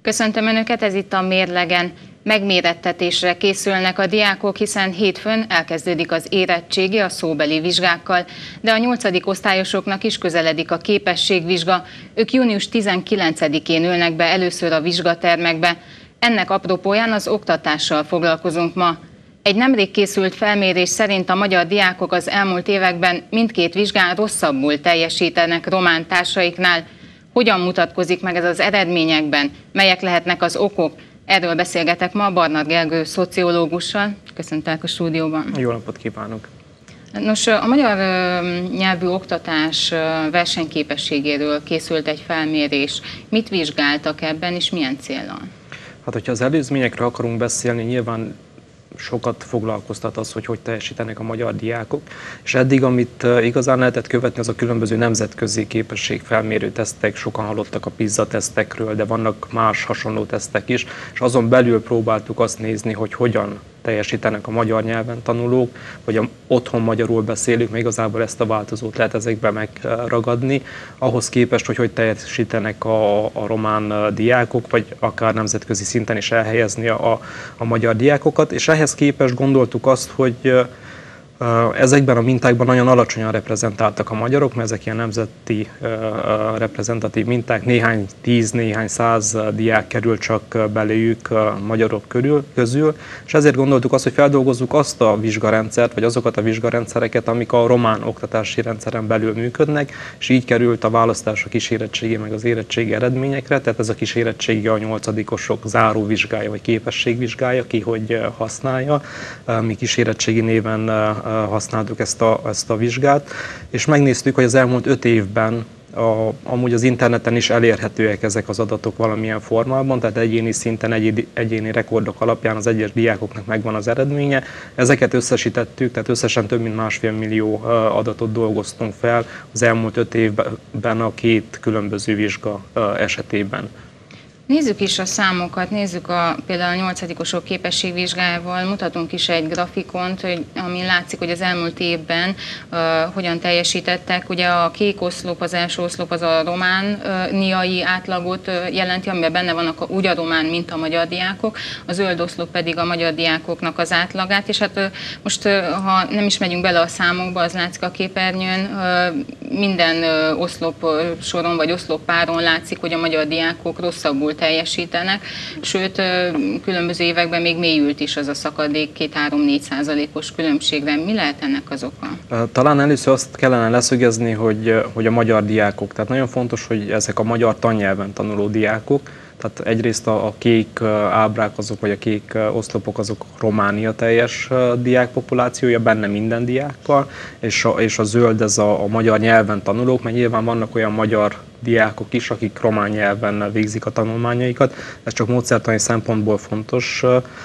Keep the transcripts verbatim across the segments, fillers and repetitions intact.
Köszöntöm Önöket, ez itt a Mérlegen. Megmérettetésre készülnek a diákok, hiszen hétfőn elkezdődik az érettségi a szóbeli vizsgákkal, de a nyolcadik osztályosoknak is közeledik a képességvizsga. Ők június tizenkilencedikén ülnek be először a vizsgatermekbe. Ennek apropóján az oktatással foglalkozunk ma. Egy nemrég készült felmérés szerint a magyar diákok az elmúlt években mindkét vizsgán rosszabbul teljesítenek román társaiknál. Hogyan mutatkozik meg ez az eredményekben? Melyek lehetnek az okok? Erről beszélgetek ma Barnard Gergő szociológussal. Köszöntelek a stúdióban. Jó napot kívánok! Nos, a magyar nyelvű oktatás versenyképességéről készült egy felmérés. Mit vizsgáltak ebben, és milyen céllal? Hát, hogyha az előzményekről akarunk beszélni, nyilván sokat foglalkoztat az, hogy hogy teljesítenek a magyar diákok, és eddig, amit igazán lehetett követni, az a különböző nemzetközi képességfelmérő tesztek, sokan hallottak a PISA tesztekről, de vannak más hasonló tesztek is, és azon belül próbáltuk azt nézni, hogy hogyan teljesítenek a magyar nyelven tanulók, vagy a otthon magyarul beszélők, még igazából ezt a változót lehet ezekben megragadni, ahhoz képest, hogy hogy teljesítenek a, a román diákok, vagy akár nemzetközi szinten is elhelyezni a, a magyar diákokat, és ehhez képest gondoltuk azt, hogy ezekben a mintákban nagyon alacsonyan reprezentáltak a magyarok, mert ezek ilyen nemzeti reprezentatív minták, néhány tíz, néhány száz diák kerül csak beléjük a magyarok körül, közül, és ezért gondoltuk azt, hogy feldolgozzuk azt a vizsgarendszert, vagy azokat a vizsgarendszereket, amik a román oktatási rendszeren belül működnek, és így került a választás a kísérettségi meg az érettségi eredményekre, tehát ez a kísérettségi a nyolcadikosok záróvizsgája, vagy képességvizsgája, ki hogy használja, mi kísérettségi néven használtuk ezt a, ezt a vizsgát, és megnéztük, hogy az elmúlt öt évben a, amúgy az interneten is elérhetőek ezek az adatok valamilyen formában, tehát egyéni szinten, egyéni, egyéni rekordok alapján az egyes diákoknak megvan az eredménye. Ezeket összesítettük, tehát összesen több mint másfél millió adatot dolgoztunk fel az elmúlt öt évben a két különböző vizsga esetében. Nézzük is a számokat, nézzük a, például a nyolcadikosok képességvizsgájával, mutatunk is egy grafikont, hogy, amin látszik, hogy az elmúlt évben uh, hogyan teljesítettek. Ugye a kék oszlop, az első oszlop az a romániai átlagot uh, jelenti, amiben benne vannak a, úgy a román, mint a magyar diákok, a zöld oszlop pedig a magyar diákoknak az átlagát, és hát uh, most, uh, ha nem is megyünk bele a számokba, az látszik a képernyőn, uh, minden uh, oszlop uh, soron vagy oszloppáron látszik, hogy a magyar diákok rosszabbul teljesítenek, sőt, különböző években még mélyült is az a szakadék, két-három-négy százalékos különbségben. Mi lehet ennek az oka? Talán először azt kellene leszögezni, hogy, hogy a magyar diákok, tehát nagyon fontos, hogy ezek a magyar tannyelven tanuló diákok, tehát egyrészt a, a kék ábrák azok, vagy a kék oszlopok azok Románia teljes diákpopulációja, benne minden diákkal, és a, és a zöld ez a, a magyar nyelven tanulók, mert nyilván vannak olyan magyar diákok is, akik román nyelven végzik a tanulmányaikat, ez csak módszertani szempontból fontos.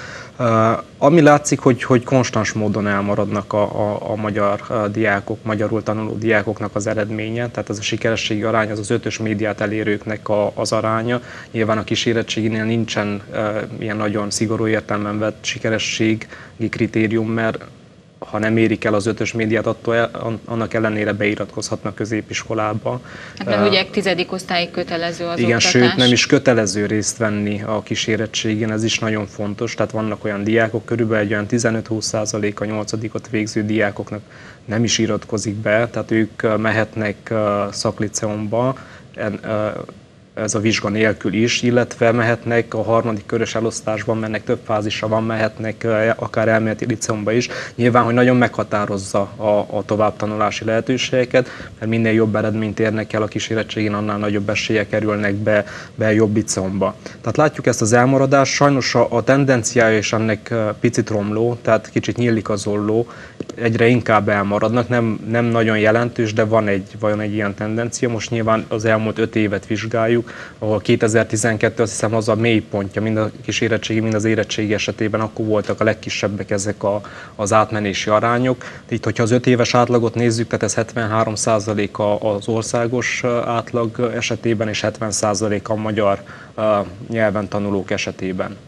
Uh, ami látszik, hogy, hogy konstans módon elmaradnak a, a, a magyar uh, diákok, magyarul tanuló diákoknak az eredménye, tehát ez a sikerességi arány, az az ötös médiát elérőknek a, az aránya. Nyilván a kísérettséginél nincsen uh, ilyen nagyon szigorú értelemben vett sikerességi kritérium, mert ha nem érik el az ötös médiát, attól annak ellenére beiratkozhatnak középiskolába. Hát mert ugye tizedik osztályig kötelező az Igen, oktatás. sőt nem is kötelező részt venni a kísérettségén, ez is nagyon fontos. Tehát vannak olyan diákok, körülbelül egy olyan tizenöt-húsz százalék a nyolcadikot végző diákoknak nem is iratkozik be, tehát ők mehetnek szakliceumba, ez a vizsga nélkül is, illetve mehetnek a harmadik körös elosztásban, mennek több fázisra van, mehetnek akár elméleti liceumba is. Nyilván, hogy nagyon meghatározza a, a továbbtanulási lehetőségeket, mert minél jobb eredményt érnek el a kísérettségén, annál nagyobb esélye kerülnek be, be jobb liceumba. Tehát látjuk ezt az elmaradást, sajnos a, a tendenciája is ennek picit romló, tehát kicsit nyílik az olló, egyre inkább elmaradnak, nem, nem nagyon jelentős, de van egy, van egy ilyen tendencia. Most nyilván az elmúlt öt évet vizsgáljuk, ahol kétezer-tizenkettő azt hiszem az a mélypontja, mind a kísérettségi, mind az érettségi esetében, akkor voltak a legkisebbek ezek a, az átmenési arányok. Itt, hogyha az öt éves átlagot nézzük, tehát ez hetvenhárom százalék az országos átlag esetében, és hetven százalék a magyar nyelven tanulók esetében.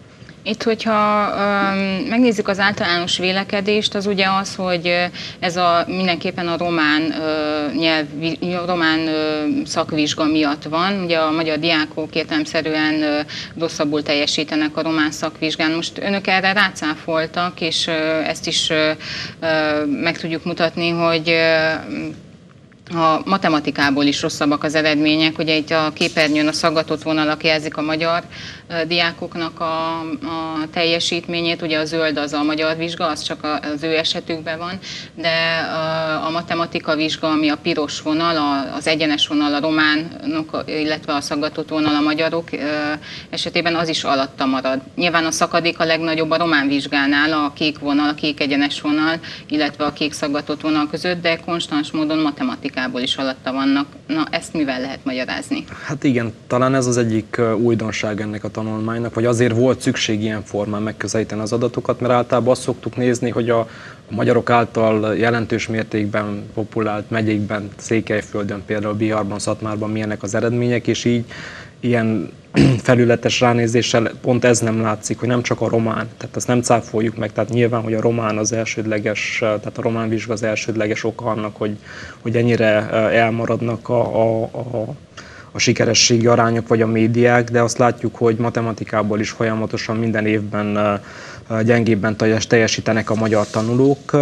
Itt, hogyha um, megnézzük az általános vélekedést, az ugye az, hogy ez a, mindenképpen a román, uh, nyelv, román uh, szakvizsga miatt van. Ugye a magyar diákok értelemszerűen uh, rosszabbul teljesítenek a román szakvizsgán. Most önök erre rácáfoltak, és uh, ezt is uh, uh, meg tudjuk mutatni, hogy uh, a matematikából is rosszabbak az eredmények. Ugye itt a képernyőn a szaggatott vonalak jelzik a magyar diákoknak a, a teljesítményét, ugye a zöld az a magyar vizsga, az csak az ő esetükben van, de a matematika vizsga, ami a piros vonal, az egyenes vonal a románok, illetve a szaggatott vonal a magyarok esetében, az is alatta marad. Nyilván a szakadék a legnagyobb a román vizsgánál, a kék vonal, a kék egyenes vonal, illetve a kék szaggatott vonal között, de konstans módon matematikából is alatta vannak. Na, ezt mivel lehet magyarázni? Hát igen, talán ez az egyik újdonság ennek a tanulmánynak, vagy azért volt szükség ilyen formán megközelíteni az adatokat, mert általában azt szoktuk nézni, hogy a magyarok által jelentős mértékben populált megyékben, Székelyföldön, például Biharban, Szatmárban milyenek az eredmények, és így ilyen felületes ránézéssel pont ez nem látszik, hogy nem csak a román, tehát azt nem cáfoljuk meg, tehát nyilván, hogy a román az elsődleges, tehát a román vizsga az elsődleges oka annak, hogy, hogy ennyire elmaradnak a, a, a a sikerességi arányok vagy a médiák, de azt látjuk, hogy matematikából is folyamatosan minden évben gyengébben teljesítenek a magyar tanulók,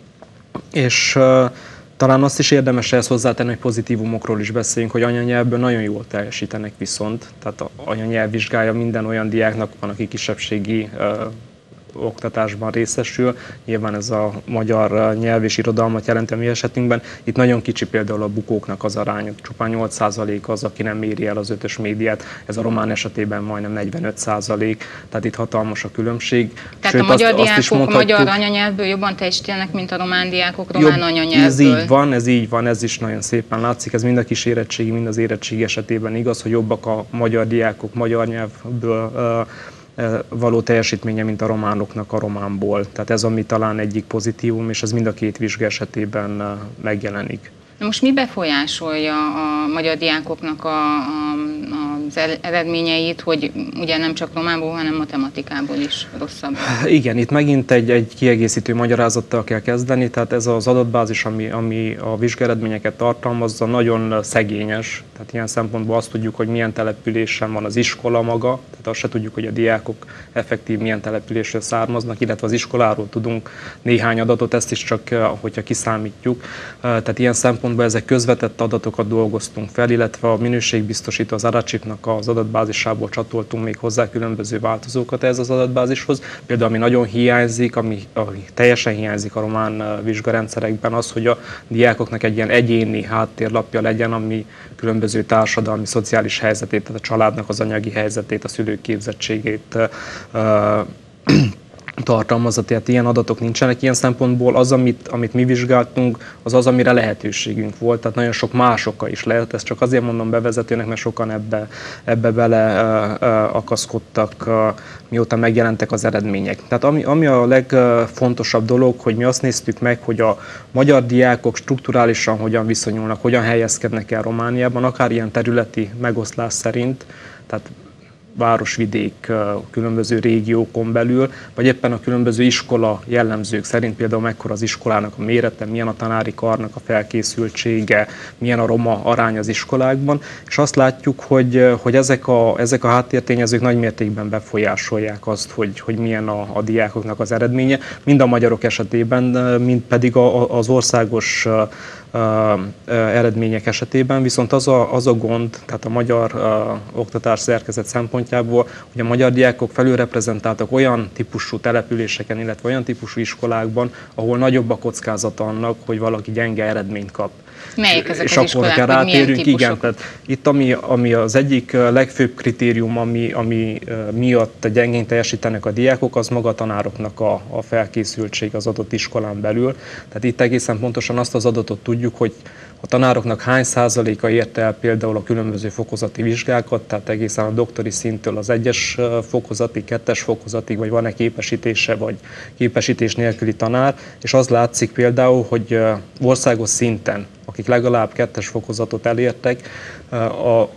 és talán azt is érdemes ehhez hozzátenni, hogy pozitívumokról is beszéljünk, hogy anyanyelvből nagyon jól teljesítenek viszont, tehát az anyanyelvvizsgája minden olyan diáknak van, aki kisebbségi oktatásban részesül. Nyilván ez a magyar nyelv és irodalmat jelenti a mi esetünkben. Itt nagyon kicsi például a bukóknak az aránya, csupán nyolc százalék az, aki nem éri el az ötös médiát. Ez a román esetében majdnem negyvenöt százalék, tehát itt hatalmas a különbség. Tehát Sőt, a magyar azt, diákok azt mondhatjuk, magyar anyanyelvből jobban teljesítenek, mint a román diákok román jobb, anyanyelvből. Ez így van, ez így van, ez is nagyon szépen látszik. Ez mind a kísérettségi, mind az érettségi esetében igaz, hogy jobbak a magyar diákok magyar nyelvből uh, való teljesítménye, mint a románoknak a románból. Tehát ez ami talán egyik pozitívum, és ez mind a két vizsga esetében megjelenik. Na most mi befolyásolja a magyar diákoknak a, a, az eredményeit, hogy ugye nem csak románból, hanem matematikából is rosszabb? Igen, itt megint egy, egy kiegészítő magyarázattal kell kezdeni, tehát ez az adatbázis, ami, ami a vizsgaeredményeket tartalmazza, nagyon szegényes, tehát ilyen szempontból azt tudjuk, hogy milyen településen van az iskola maga, tehát azt se tudjuk, hogy a diákok effektív milyen településről származnak, illetve az iskoláról tudunk néhány adatot, ezt is csak, hogyha kiszámítjuk. Tehát ilyen szempontból ezek közvetett adatokat dolgoztunk fel, illetve a minőségbiztosító, az Arachipnak az adatbázisából csatoltunk még hozzá különböző változókat ez az adatbázishoz. Például ami nagyon hiányzik, ami, ami teljesen hiányzik a román vizsgarendszerekben az, hogy a diákoknak egy ilyen egyéni háttérlapja legyen, ami különböző társadalmi, szociális helyzetét, tehát a családnak az anyagi helyzetét, a szülők képzettségét tartalmazza, tehát ilyen adatok nincsenek. Ilyen szempontból az, amit, amit mi vizsgáltunk, az az, amire lehetőségünk volt, tehát nagyon sok más oka is lehet. Ezt csak azért mondom bevezetőnek, mert sokan ebbe, ebbe bele uh, uh, akaszkodtak, uh, mióta megjelentek az eredmények. Tehát ami, ami a legfontosabb dolog, hogy mi azt néztük meg, hogy a magyar diákok strukturálisan hogyan viszonyulnak, hogyan helyezkednek el Romániában, akár ilyen területi megoszlás szerint, tehát városvidék, különböző régiókon belül, vagy éppen a különböző iskola jellemzők szerint, például mekkora az iskolának a mérete, milyen a tanári karnak a felkészültsége, milyen a roma arány az iskolákban, és azt látjuk, hogy, hogy ezek, a, ezek a háttértényezők nagy mértékben befolyásolják azt, hogy, hogy milyen a, a diákoknak az eredménye, mind a magyarok esetében, mind pedig a, az országos Uh, uh, eredmények esetében, viszont az a, az a gond, tehát a magyar uh, oktatás szerkezet szempontjából, hogy a magyar diákok felülreprezentáltak olyan típusú településeken, illetve olyan típusú iskolákban, ahol nagyobb a kockázat annak, hogy valaki gyenge eredményt kap. Melyek ezek és az iskolák, akkor hogy milyen típusok? Igen, tehát itt ami, ami az egyik legfőbb kritérium, ami, ami miatt gyengén teljesítenek a diákok, az maga a tanároknak a, a felkészültség az adott iskolán belül. Tehát itt egészen pontosan azt az adatot tudjuk, hogy a tanároknak hány százaléka érte el például a különböző fokozati vizsgákat, tehát egészen a doktori szinttől az egyes fokozati, kettes fokozatig, vagy van-e képesítése, vagy képesítés nélküli tanár, és az látszik például, hogy országos szinten, akik legalább kettes fokozatot elértek, a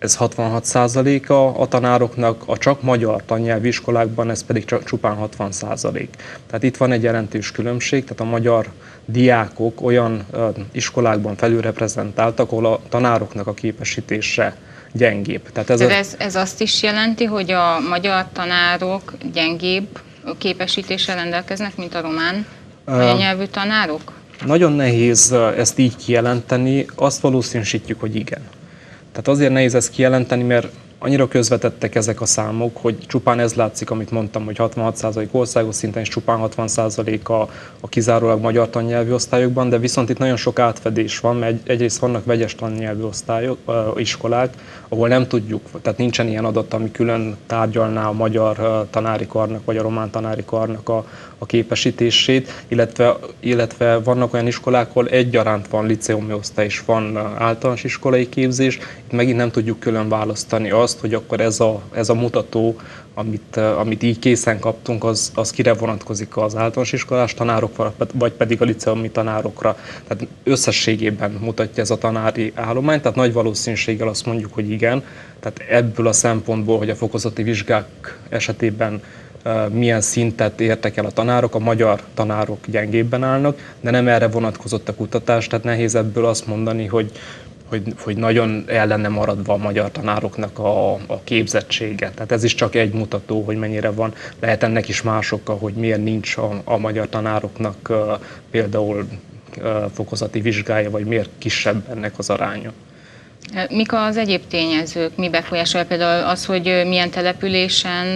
ez hatvanhat százaléka a tanároknak, a csak magyar tannyelvű iskolákban ez pedig csak csupán hatvan százalék. Tehát itt van egy jelentős különbség, tehát a magyar diákok olyan iskolákban felülreprezentáltak, ahol a tanároknak a képesítése gyengébb. Tehát ez, a... ez, ez azt is jelenti, hogy a magyar tanárok gyengébb képesítéssel rendelkeznek, mint a román anyanyelvű tanárok? Nagyon nehéz ezt így kijelenteni, azt valószínűsítjük, hogy igen. Tehát azért nehéz ezt kijelenteni, mert annyira közvetettek ezek a számok, hogy csupán ez látszik, amit mondtam, hogy hatvanhat százalék országos szinten és csupán hatvan százalék a, a kizárólag magyar tannyelvű osztályokban, de viszont itt nagyon sok átfedés van, mert egyrészt vannak vegyes tannyelvű osztályok, iskolák, ahol nem tudjuk, tehát nincsen ilyen adat, ami külön tárgyalná a magyar tanári karnak vagy a román tanári karnak a, a képesítését, illetve, illetve vannak olyan iskolák, ahol egyaránt van liceumi osztály és van általános iskolai képzés, itt megint nem tudjuk külön választani azt, hogy akkor ez a, ez a mutató, amit, amit így készen kaptunk, az, az kire vonatkozik, az általános iskolás tanárokra, vagy pedig a liceumi tanárokra. Tehát összességében mutatja ez a tanári állomány, tehát nagy valószínűséggel azt mondjuk, hogy igen. Tehát ebből a szempontból, hogy a fokozati vizsgák esetében milyen szintet értek el a tanárok, a magyar tanárok gyengébben állnak, de nem erre vonatkozott a kutatás, tehát nehéz ebből azt mondani, hogy Hogy, hogy nagyon el lenne maradva a magyar tanároknak a, a képzettsége. Tehát ez is csak egy mutató, hogy mennyire van. Lehet ennek is más oka, hogy miért nincs a, a magyar tanároknak uh, például uh, fokozati vizsgája, vagy miért kisebb ennek az aránya. Mik az egyéb tényezők? Mi befolyásolja például az, hogy milyen településen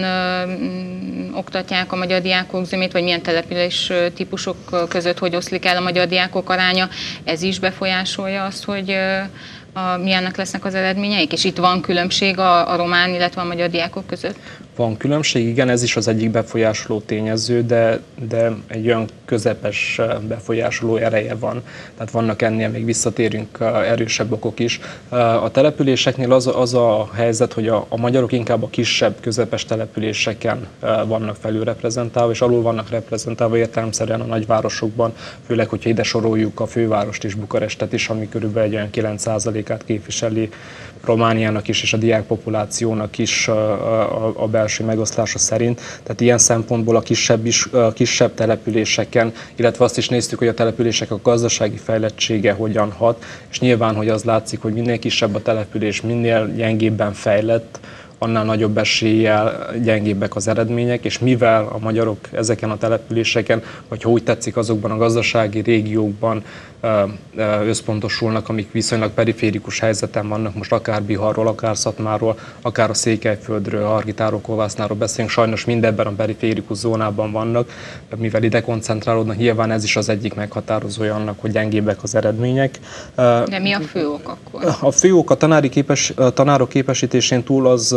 ö, oktatják a magyar diákok zömét, vagy milyen település típusok között hogy oszlik el a magyar diákok aránya? Ez is befolyásolja azt, hogy ö, a, milyennek lesznek az eredményeik? És itt van különbség a, a román, illetve a magyar diákok között? Van különbség, igen, ez is az egyik befolyásoló tényező, de, de egy olyan közepes befolyásoló ereje van. Tehát vannak ennél, még visszatérünk, erősebb okok is. A településeknél az, az a helyzet, hogy a, a magyarok inkább a kisebb, közepes településeken vannak felülreprezentálva, és alul vannak reprezentálva értelemszerűen a nagyvárosokban, főleg, hogyha ide soroljuk a fővárost és Bukarestet is, ami körülbelül egy olyan kilenc százalékát képviseli Romániának is, és a diákpopulációnak is a, a, a belső megoszlása szerint. Tehát ilyen szempontból a kisebb, is, a kisebb településeken, illetve azt is néztük, hogy a települések a gazdasági fejlettsége hogyan hat, és nyilván, hogy az látszik, hogy minél kisebb a település, minél gyengébben fejlett, annál nagyobb eséllyel gyengébbek az eredmények, és mivel a magyarok ezeken a településeken, vagy ha úgy tetszik, azokban a gazdasági régiókban összpontosulnak, amik viszonylag periférikus helyzeten vannak, most akár Biharról, akár Szatmárról, akár a Székelyföldről, Argitáról, Kolvásznáról beszélünk, sajnos mindebben a periférikus zónában vannak, mivel ide koncentrálódnak, nyilván ez is az egyik meghatározója annak, hogy gyengébbek az eredmények. De mi a fő ok akkor? A fő ok a tanári képes, a tanárok képesítésén túl az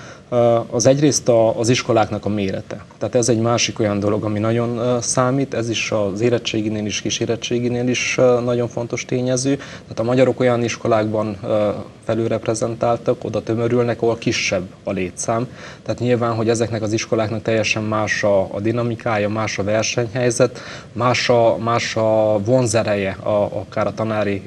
az egyrészt az iskoláknak a mérete. Tehát ez egy másik olyan dolog, ami nagyon számít, ez is az érettséginél is, kísérettséginél is nagyon fontos tényező. Tehát a magyarok olyan iskolákban felülreprezentáltak, oda tömörülnek, ahol kisebb a létszám. Tehát nyilván, hogy ezeknek az iskoláknak teljesen más a, a dinamikája, más a versenyhelyzet, más a, más a vonzereje, a, akár a tanári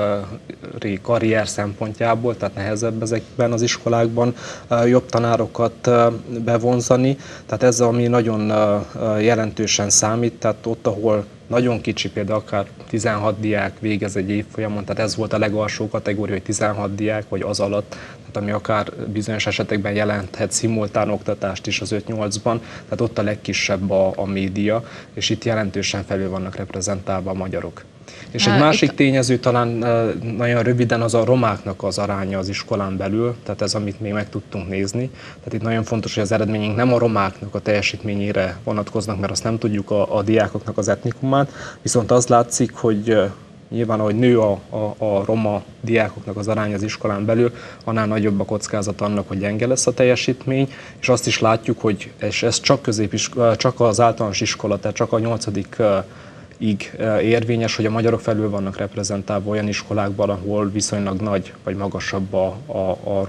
karrier szempontjából, tehát nehezebb ezekben az iskolákban jobb tanárokat bevonzani. Tehát ez, ami nagyon jelentősen számít, tehát ott, ahol nagyon kicsi, például akár tizenhat diák végez egy évfolyamon, tehát ez volt a legalsó kategória, hogy tizenhat diák, vagy az alatt, tehát ami akár bizonyos esetekben jelenthet szimultán oktatást is az öt-nyolcban, tehát ott a legkisebb a, a média, és itt jelentősen felül vannak reprezentálva a magyarok. És egy másik tényező talán nagyon röviden az a romáknak az aránya az iskolán belül, tehát ez, amit még meg tudtunk nézni. Tehát itt nagyon fontos, hogy az eredményünk nem a romáknak a teljesítményére vonatkoznak, mert azt nem tudjuk a, a diákoknak az etnikumát, viszont az látszik, hogy nyilván, ahogy nő a, a, a roma diákoknak az aránya az iskolán belül, annál nagyobb a kockázat annak, hogy gyenge lesz a teljesítmény, és azt is látjuk, hogy és ez csak, középiskola, csak az általános iskola, tehát csak a nyolcadik így érvényes, hogy a magyarok felül vannak reprezentálva olyan iskolákban, ahol viszonylag nagy vagy magasabb a, a, a roma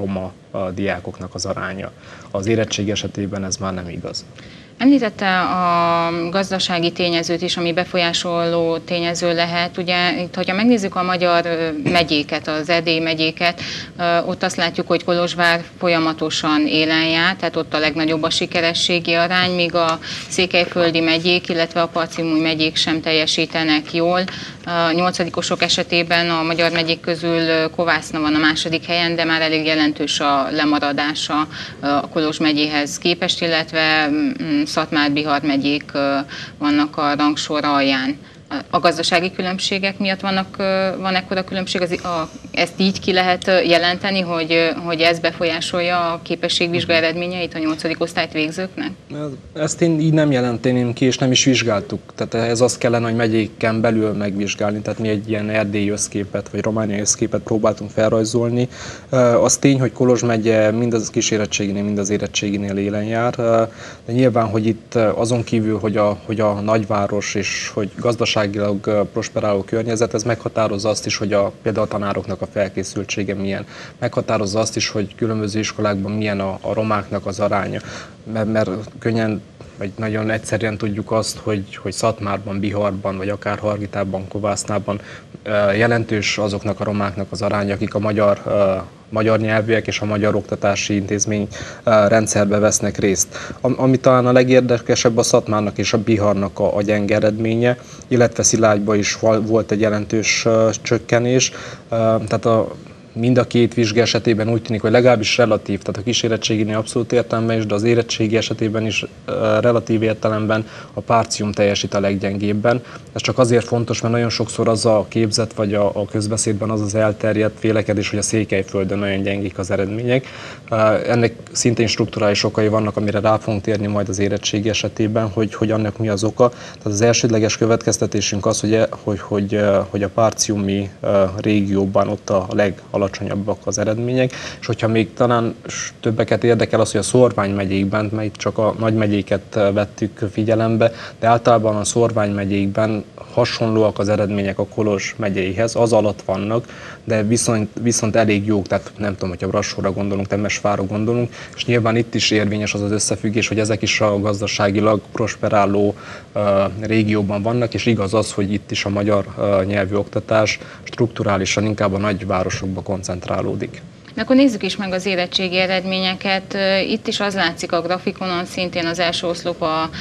a diákoknak az aránya. Az érettség esetében ez már nem igaz. Említette a gazdasági tényezőt is, ami befolyásoló tényező lehet. Ugye itt, hogyha megnézzük a magyar megyéket, az erdélyi megyéket, ott azt látjuk, hogy Kolozsvár folyamatosan élen jár, tehát ott a legnagyobb a sikerességi arány, míg a székelyföldi megyék, illetve a parcimúj megyék sem teljesítenek jól. A nyolcadikosok esetében a magyar megyék közül Kovászna van a második helyen, de már elég jelentős a lemaradása a Kolozs megyéhez képest, illetve Szatmár-Bihar megyék vannak a rangsor alján. A gazdasági különbségek miatt vannak, van ekkora különbség, az, a, ezt így ki lehet jelenteni, hogy, hogy ez befolyásolja a képességvizsga eredményeit a nyolcadik osztályt végzőknek? Ezt én így nem jelenteném ki, és nem is vizsgáltuk. Tehát ez azt kellene, hogy megyéken belül megvizsgálni. Tehát mi egy ilyen erdélyi összképet, vagy romániai összképet próbáltunk felrajzolni. Az tény, hogy Kolozs megye mind az kísérettséginél, mind az érettséginél élen jár. De nyilván, hogy itt azon kívül, hogy a, hogy a nagyváros és hogy gazdaság prosperáló környezet, ez meghatározza azt is, hogy a, például a tanároknak a felkészültsége milyen. Meghatározza azt is, hogy különböző iskolákban milyen a, a romáknak az aránya. Mert, mert könnyen, vagy nagyon egyszerűen tudjuk azt, hogy, hogy Szatmárban, Biharban, vagy akár Hargitában, Kovásznában jelentős azoknak a romáknak az aránya, akik a magyar magyar nyelvűek és a magyar oktatási intézmény rendszerbe vesznek részt. Ami talán a legérdekesebb a Szatmárnak és a Biharnak a, a gyenge eredménye, illetve Szilágyban is volt egy jelentős csökkenés. Tehát a mind a két vizsga esetében úgy tűnik, hogy legalábbis relatív, tehát a kísérettséginél abszolút értelemben is, de az érettségi esetében is relatív értelemben a Partium teljesít a leggyengébben. Ez csak azért fontos, mert nagyon sokszor az a képzet, vagy a, a közbeszédben az az elterjedt vélekedés, hogy a Székelyföldön nagyon gyengék az eredmények. Ennek szintén strukturális okai vannak, amire rá fogunk térni majd az érettségi esetében, hogy, hogy annak mi az oka. Tehát az elsődleges következtetésünk az, hogy, hogy, hogy, hogy a partiumi régióban ott a leg alacsonyabbak az eredmények, és hogyha még talán többeket érdekel az, hogy a szorványmegyékben, mert itt csak a nagymegyéket vettük figyelembe, de általában a szorványmegyékben hasonlóak az eredmények a Kolozs megyeihez, az alatt vannak, de viszont, viszont elég jók, tehát nem tudom, hogyha Brassóra gondolunk, Temesvárra gondolunk, és nyilván itt is érvényes az az összefüggés, hogy ezek is a gazdaságilag prosperáló uh, régióban vannak, és igaz az, hogy itt is a magyar uh, nyelvű oktatás strukturálisan inkább a nagyvárosokba koncentrálódik. De akkor nézzük is meg az érettségi eredményeket. Itt is az látszik a grafikonon, szintén az első oszlop a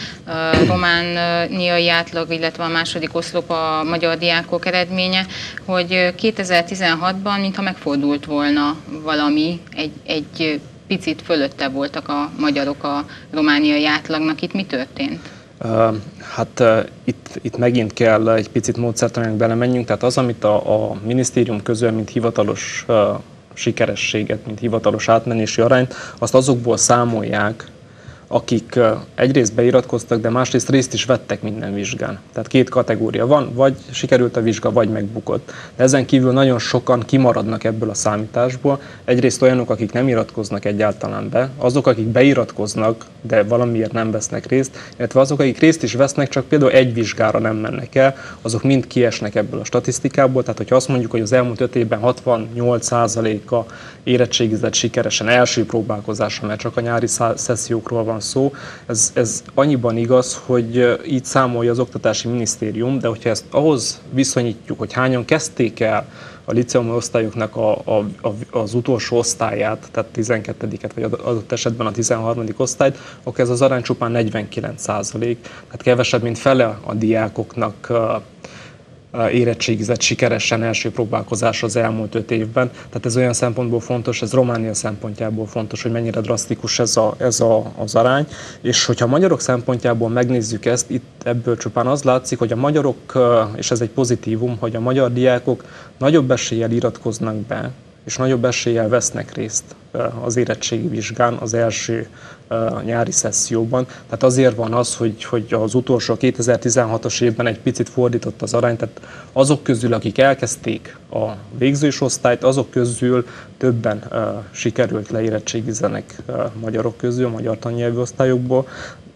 romániai átlag, illetve a második oszlop a magyar diákok eredménye, hogy kétezer-tizenhatban mintha megfordult volna valami, egy, egy picit fölötte voltak a magyarok a romániai átlagnak. Itt mi történt? Uh, hát uh, itt, itt megint kell egy picit módszertanilag belemenjünk, tehát az, amit a, a minisztérium közül, mint hivatalos uh, sikerességet, mint hivatalos átmenési arányt, azt azokból számolják, akik egyrészt beiratkoztak, de másrészt részt is vettek minden vizsgán. Tehát két kategória van, vagy sikerült a vizsga, vagy megbukott. De ezen kívül nagyon sokan kimaradnak ebből a számításból. Egyrészt olyanok, akik nem iratkoznak egyáltalán be, azok, akik beiratkoznak, de valamiért nem vesznek részt, illetve azok, akik részt is vesznek, csak például egy vizsgára nem mennek el, azok mind kiesnek ebből a statisztikából. Tehát, hogyha azt mondjuk, hogy az elmúlt öt évben hatvannyolc százaléka érettségizett sikeresen első próbálkozásra, mert csak a nyári szessziókról van szó, ez, ez annyiban igaz, hogy így számolja az Oktatási Minisztérium, de hogyha ezt ahhoz viszonyítjuk, hogy hányan kezdték el a liceumi osztályoknak a, a, az utolsó osztályát, tehát tizenkettediket vagy adott esetben a tizenharmadik osztályt, akkor ez az arány csupán negyvenkilenc százalék, tehát kevesebb, mint fele a diákoknak érettségizett sikeresen első próbálkozásra az elmúlt öt évben. Tehát ez olyan szempontból fontos, ez Románia szempontjából fontos, hogy mennyire drasztikus ez, a, ez a, az arány. És hogyha a magyarok szempontjából megnézzük ezt, itt ebből csupán az látszik, hogy a magyarok, és ez egy pozitívum, hogy a magyar diákok nagyobb eséllyel iratkoznak be, és nagyobb eséllyel vesznek részt az érettségi vizsgán az első nyári szesszióban. Tehát azért van az, hogy, hogy az utolsó kétezer-tizenhatos évben egy picit fordított az arány, tehát azok közül, akik elkezdték a végzős osztályt, azok közül többen uh, sikerült leérettségizenek uh, magyarok közül, magyar tannyelvű osztályokból,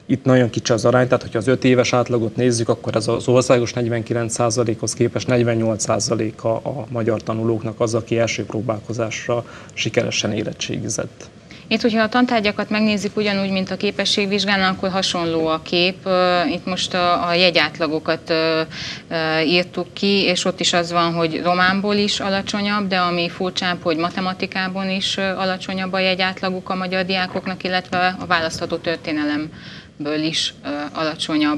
itt nagyon kicsi az arány, tehát hogyha az öt éves átlagot nézzük, akkor ez az országos negyvenkilenc százalékhoz képest negyvennyolc százalék a, a magyar tanulóknak az, aki első próbálkozásra sikeresen érettségizett. Itt, hogyha a tantárgyakat megnézzük ugyanúgy, mint a képességvizsgálnál, akkor hasonló a kép. Itt most a, a jegyátlagokat írtuk ki, és ott is az van, hogy románból is alacsonyabb, de ami furcsább, hogy matematikában is alacsonyabb a jegyátlaguk a magyar diákoknak, illetve a választható történelemből is alacsonyabb.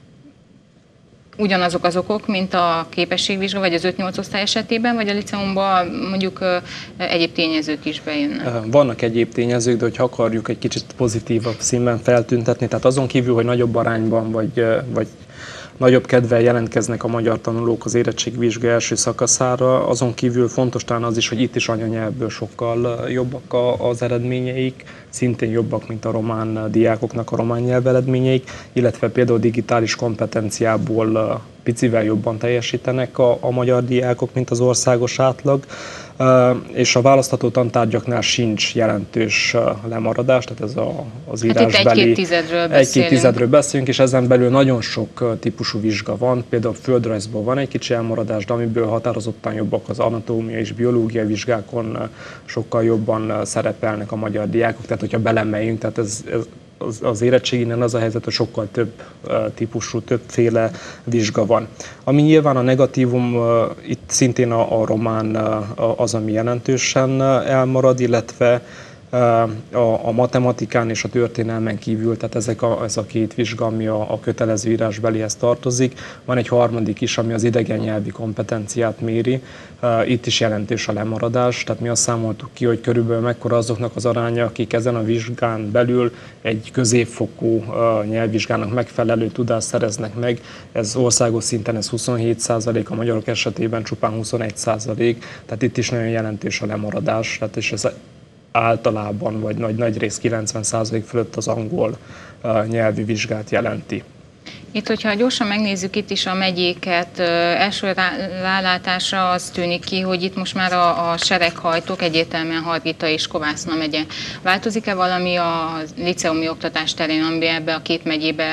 Ugyanazok az okok, mint a képességvizsga, vagy az öt-nyolc osztály esetében, vagy a liceumban mondjuk egyéb tényezők is bejönnek? Vannak egyéb tényezők, de hogyha akarjuk egy kicsit pozitívabb színben feltüntetni, tehát azon kívül, hogy nagyobb arányban, vagy, vagy nagyobb kedvel jelentkeznek a magyar tanulók az érettségvizsga első szakaszára, azon kívül fontos talán az is, hogy itt is anyanyelvből sokkal jobbak az eredményeik, szintén jobbak, mint a román diákoknak a román nyelv eredményeik, illetve például digitális kompetenciából picivel jobban teljesítenek a, a magyar diákok, mint az országos átlag, és a választható tantárgyaknál sincs jelentős lemaradás, tehát ez a, az írásbeli... Hát egy-két tizedről beszélünk. Egy-két tizedről beszélünk, és ezen belül nagyon sok típusú vizsga van, például földrajzból van egy kicsi elmaradás, de amiből határozottan jobbak az anatómia és biológia vizsgákon sokkal jobban szerepelnek a magyar diákok, tehát hogyha belemegyünk, tehát ez, ez az, az érettséginen az a helyzet, hogy sokkal több uh, típusú, többféle vizsga van. Ami nyilván a negatívum, uh, itt szintén a, a román uh, az, ami jelentősen uh, elmarad, illetve A, a matematikán és a történelmen kívül, tehát ezek a, ez a két vizsga, ami a, a kötelező írásbelihez tartozik. Van egy harmadik is, ami az idegen nyelvi kompetenciát méri. Itt is jelentős a lemaradás, tehát mi azt számoltuk ki, hogy körülbelül mekkora azoknak az aránya, akik ezen a vizsgán belül egy középfokú nyelvvizsgának megfelelő tudást szereznek meg. Ez országos szinten ez huszonhét százalék, a magyarok esetében csupán huszonegy százalék, tehát itt is nagyon jelentős a lemaradás, tehát és ez általában, vagy nagy, nagy rész kilencven százalék fölött az angol uh, nyelvi vizsgát jelenti. Itt, hogyha gyorsan megnézzük itt is a megyéket, első rálátásra az tűnik ki, hogy itt most már a, a sereghajtók egyértelműen Hargita és Kovászna megye. Változik-e valami a liceumi oktatás terén, ami ebbe a két megyébe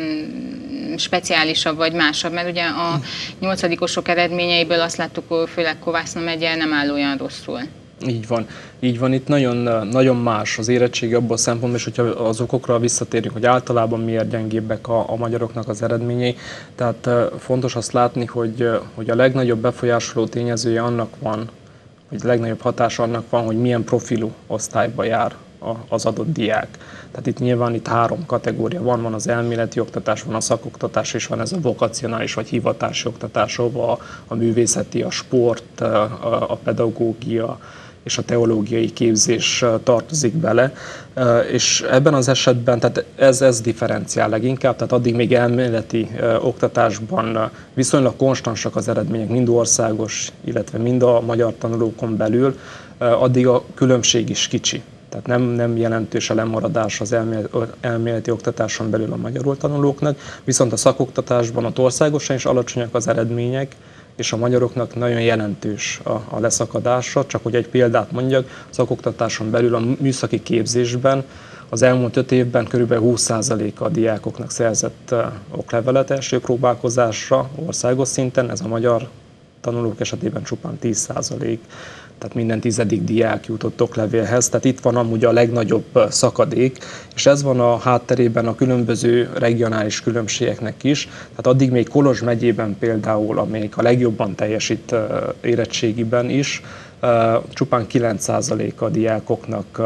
mm, speciálisabb vagy másabb? Mert ugye a nyolcadikosok eredményeiből azt láttuk, hogy főleg Kovászna megye nem áll olyan rosszul. Így van. Így van, itt nagyon, nagyon más az érettségi abban a szempontból, és hogyha az okokra visszatérünk, hogy általában miért gyengébbek a, a magyaroknak az eredményei. Tehát fontos azt látni, hogy, hogy a legnagyobb befolyásoló tényezője annak van, hogy a legnagyobb hatása annak van, hogy milyen profilú osztályba jár az adott diák. Tehát itt nyilván itt három kategória van, van az elméleti oktatás, van a szakoktatás, és van ez a vokacionális vagy hivatási oktatás, ahol a, a művészeti, a sport, a, a pedagógia és a teológiai képzés tartozik bele, és ebben az esetben tehát ez, ez differenciál leginkább, tehát addig még elméleti oktatásban viszonylag konstansak az eredmények, mind országos, illetve mind a magyar tanulókon belül, addig a különbség is kicsi. Tehát nem, nem jelentős a lemaradás az elméleti, elméleti oktatáson belül a magyarul tanulóknak, viszont a szakoktatásban ott országosan is alacsonyak az eredmények, és a magyaroknak nagyon jelentős a, a leszakadása. Csak hogy egy példát mondjak, a szakoktatáson belül a műszaki képzésben az elmúlt öt évben körülbelül húsz százaléka a diákoknak szerzett oklevelet első próbálkozásra országos szinten, ez a magyar tanulók esetében csupán tíz százalék. Tehát minden tizedik diák jutott oklevélhez, tehát itt van amúgy a legnagyobb szakadék, és ez van a hátterében a különböző regionális különbségeknek is. Tehát addig még Kolozs megyében például, amelyik a legjobban teljesít érettségiben is, csupán kilenc százaléka a diákoknak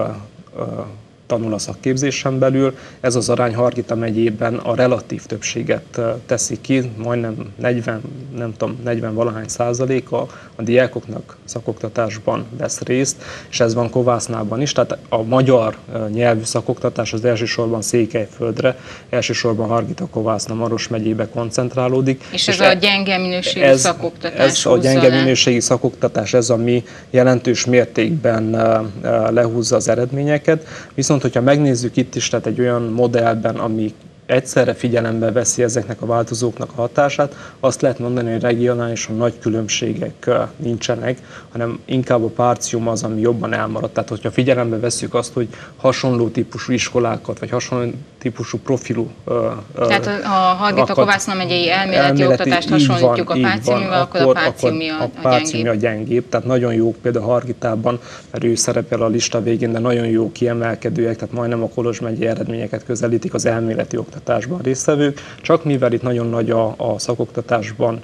tanul a szakképzésen belül. Ez az arány Hargita megyében a relatív többséget teszi ki, majdnem negyven, nem tudom, negyven valahány százaléka a diákoknak szakoktatásban vesz részt, és ez van Kovásznában is, tehát a magyar nyelvű szakoktatás az elsősorban Székelyföldre, elsősorban Hargita-Kovászna Maros megyébe koncentrálódik. És ez és a gyenge minőségű ez, szakoktatás. Ez a gyenge le. minőségi szakoktatás, ez ami jelentős mértékben lehúzza az eredményeket, viszont hogyha megnézzük itt is, tehát egy olyan modellben, ami egyszerre figyelembe veszi ezeknek a változóknak a hatását, azt lehet mondani, hogy regionálisan nagy különbségek nincsenek, hanem inkább a partium az, ami jobban elmaradt. Tehát, hogyha figyelembe vesszük azt, hogy hasonló típusú iskolákat, vagy hasonló típusú profilú... Tehát ha a Hargita-Kovászna megyei elméleti, elméleti oktatást hasonlítjuk van, a páciumival, akkor, akkor a páciumi a, a, a gyengébb. a gyengébb. Tehát nagyon jók például Hargitában, mert ő szerepel a lista végén, de nagyon jó kiemelkedőek, tehát majdnem a Kolozs megyei eredményeket közelítik az elméleti oktatásban résztvevők. Csak mivel itt nagyon nagy a, a szakoktatásban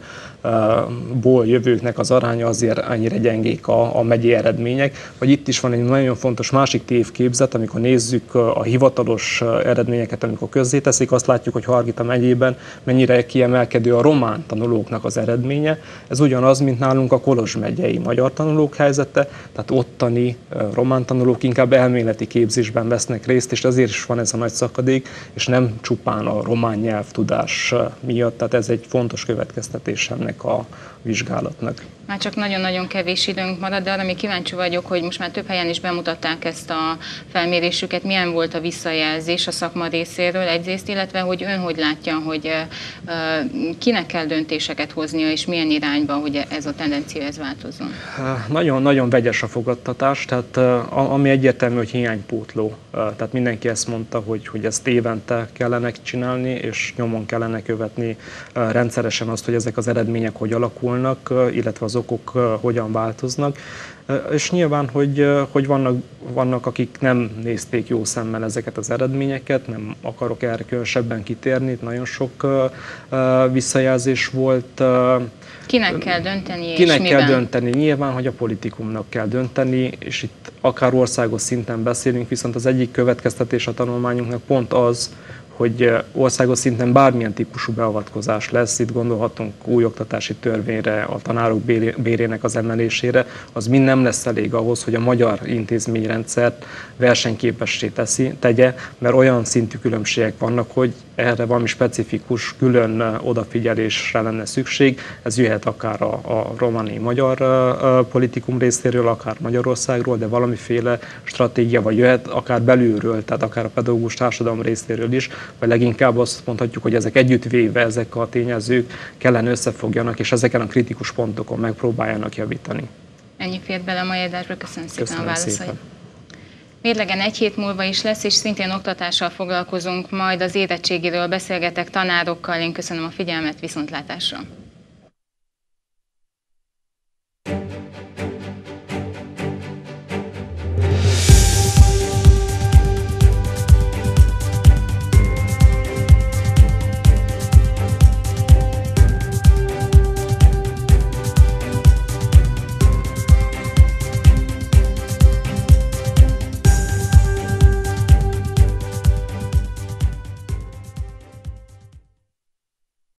ból jövőknek az aránya, azért annyira gyengék a, a megyei eredmények. Vagy itt is van egy nagyon fontos másik tévképzet, amikor nézzük a hivatalos eredményeket, amikor közzéteszik, azt látjuk, hogy Hargita megyében mennyire kiemelkedő a román tanulóknak az eredménye. Ez ugyanaz, mint nálunk a Kolozs megyei magyar tanulók helyzete, tehát ottani román tanulók inkább elméleti képzésben vesznek részt, és ezért is van ez a nagy szakadék, és nem csupán a román nyelvtudás miatt, tehát ez egy fontos következtetés ennek a vizsgálatnak. Már csak nagyon-nagyon kevés időnk marad, de arra még kíváncsi vagyok, hogy most már több helyen is bemutatták ezt a felmérésüket. Milyen volt a visszajelzés a szakma részéről egyrészt, illetve hogy ön hogy látja, hogy kinek kell döntéseket hoznia, és milyen irányba, hogy ez a tendencia ez változzon? Nagyon-nagyon vegyes a fogadtatás, tehát ami egyértelmű, hogy hiánypótló. Tehát mindenki ezt mondta, hogy, hogy ezt évente kellene csinálni, és nyomon kellene követni rendszeresen azt, hogy ezek az eredmények hogy alakulnak, illetve az okok hogyan változnak. És nyilván, hogy, hogy vannak, vannak, akik nem nézték jó szemmel ezeket az eredményeket, nem akarok erre különösebben kitérni, nagyon sok visszajelzés volt. Kinek kell dönteni, Kinek és kell miben? dönteni? Nyilván, hogy a politikumnak kell dönteni, és itt akár országos szinten beszélünk, viszont az egyik következtetés a tanulmányunknak pont az, hogy országos szinten bármilyen típusú beavatkozás lesz, itt gondolhatunk új oktatási törvényre, a tanárok bérének az emelésére, az mind nem lesz elég ahhoz, hogy a magyar intézményrendszert versenyképessé teszi, tegye, mert olyan szintű különbségek vannak, hogy erre valami specifikus, külön odafigyelésre lenne szükség. Ez jöhet akár a, a romániai magyar politikum részéről, akár Magyarországról, de valamiféle stratégia, vagy jöhet akár belülről, tehát akár a pedagógus társadalom részéről is, vagy leginkább azt mondhatjuk, hogy ezek együttvéve, ezek a tényezők kellene összefogjanak, és ezeken a kritikus pontokon megpróbáljanak javítani. Ennyi fért bele a mai adásba, köszönöm szépen Köszönöm a válaszait. Szépen. Mérlegen egy hét múlva is lesz, és szintén oktatással foglalkozunk, majd az érettségiről beszélgetek tanárokkal. Én köszönöm a figyelmet, viszontlátásra!